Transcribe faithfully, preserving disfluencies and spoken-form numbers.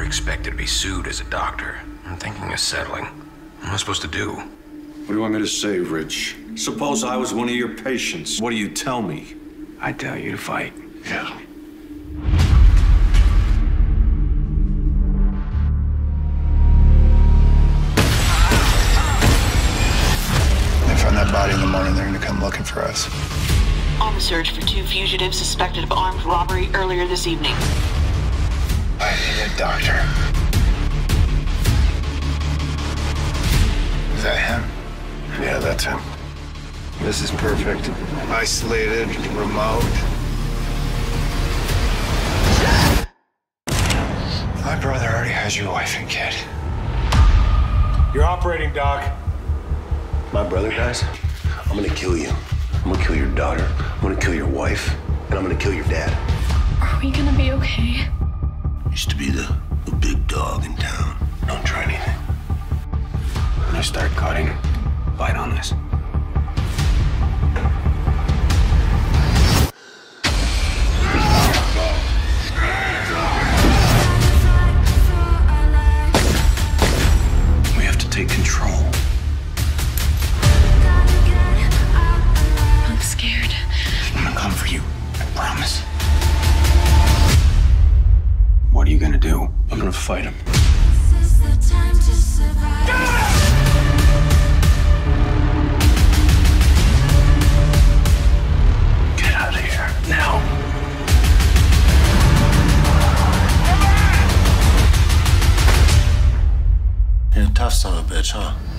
expected to be sued as a doctor. I'm thinking of settling. What am I supposed to do? What do you want me to say, Rich? Suppose I was one of your patients. What do you tell me? I tell you to fight. Yeah. They find that body in the morning, they're gonna come looking for us. On the search for two fugitives suspected of armed robbery earlier this evening. I need a doctor. Is that him? Yeah, that's him. This is perfect. Isolated, remote. My brother already has your wife and kid. You're operating, Doc. My brother dies, I'm gonna kill you. I'm gonna kill your daughter, I'm gonna kill your wife, and I'm gonna kill your dad. Are we gonna be okay? Used to be the, the big dog in town. Don't try anything. When I start cutting, bite on this. We have to take control. I'm scared. I'm gonna come for you. I promise. What are you gonna do? I'm gonna fight him. Get out of here. Now. You're a tough son of a bitch, huh?